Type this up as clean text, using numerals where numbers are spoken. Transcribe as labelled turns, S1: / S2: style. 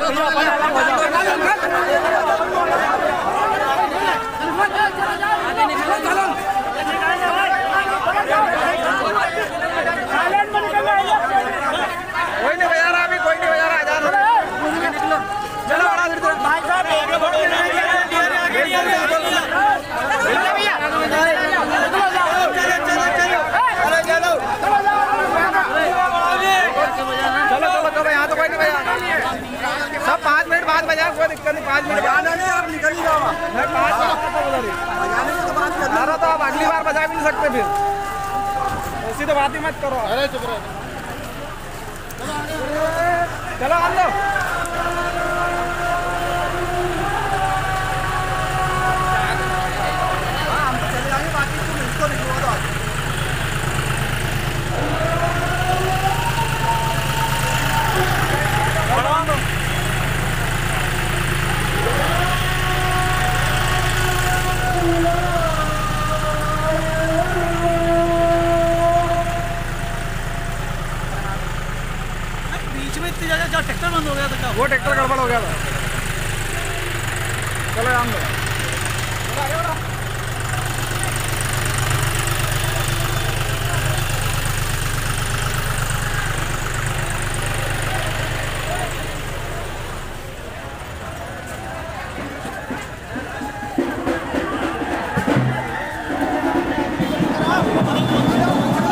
S1: सब 5 मिनट बाद बजा, कोई दिक्कत नहीं। 5 मिनट बाद नहीं, आप निकल ही जाओ। 5 मिनट तो आप अगली बार बजा भी नहीं सकते फिर, ऐसी तो बात ही मत करो। अरे चुप रहो, चलो आ लो। हाँ हम चले जाएंगे, बाकी तुम इसको निकलवा दो।
S2: बीच में इतनी जगह क्या ट्रैक्टर बंद हो गया था क्या?
S1: वो ट्रैक्टर गड़बड़ हो गया था। चलो आम दो।